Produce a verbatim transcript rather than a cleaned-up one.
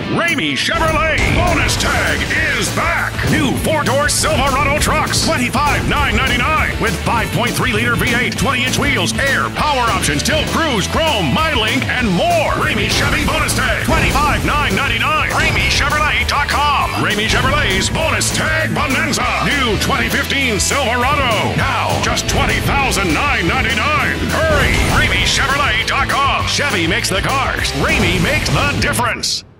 Ramey Chevrolet bonus tag is back. New four-door Silverado trucks, twenty-five thousand nine hundred ninety-nine dollars with five point three liter V eight, twenty inch wheels, air, power options, tilt cruise, chrome, MyLink, and more. Ramey Chevy bonus tag, twenty-five thousand nine hundred ninety-nine dollars. Ramey Chevrolet dot com. Ramey Chevrolet's bonus tag bonanza. New twenty fifteen Silverado. Now just twenty thousand nine hundred ninety-nine dollars. Hurry! Ramey Chevrolet dot com. Chevy makes the cars. Ramey makes the difference.